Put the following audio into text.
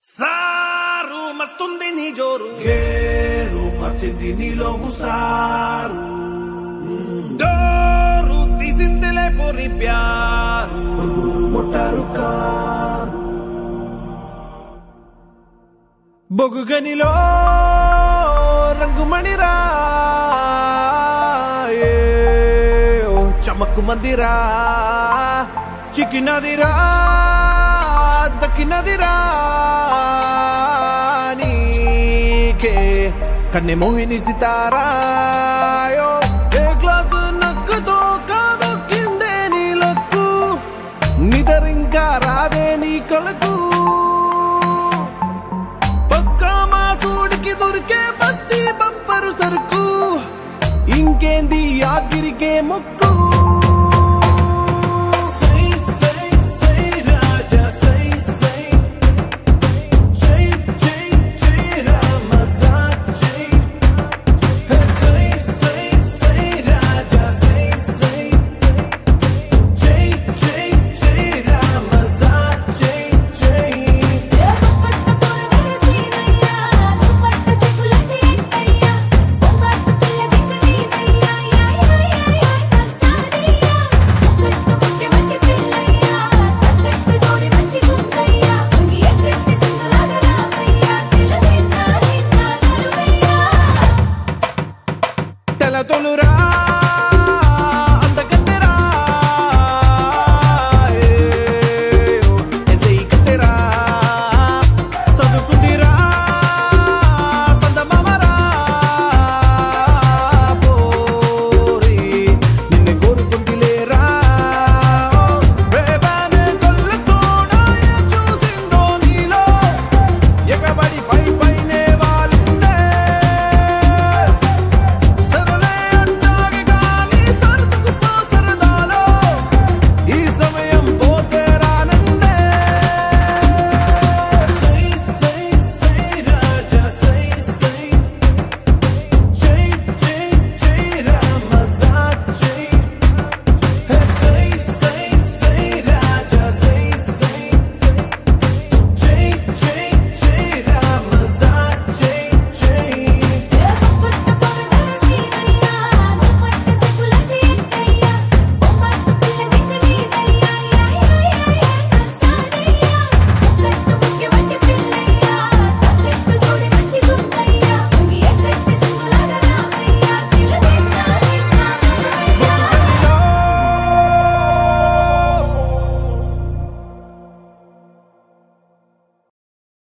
sir మస్తుంది నీ జోరు గేరు మర్చింది నీలో ఉసారు డోరు తీసిందిలే పొరి ప్యారు ముట్టారు కారు బొగ్గు గనిలో రంగుమణిరా చమక్కు మందిరా చిక్కినదిరా దక్కినదిరా నీకే కన్నె మోహిని సితారాయో ఏ గ్లాసు నక్కుతో కాదు కిందే నీ లక్కు నిదరింకా రాదే నీ కొలకు పక్కా మాసూడికి దొరికే బస్తీ బంపరు సరుకు ఇంకేంది ఆఖరికే మొక్కు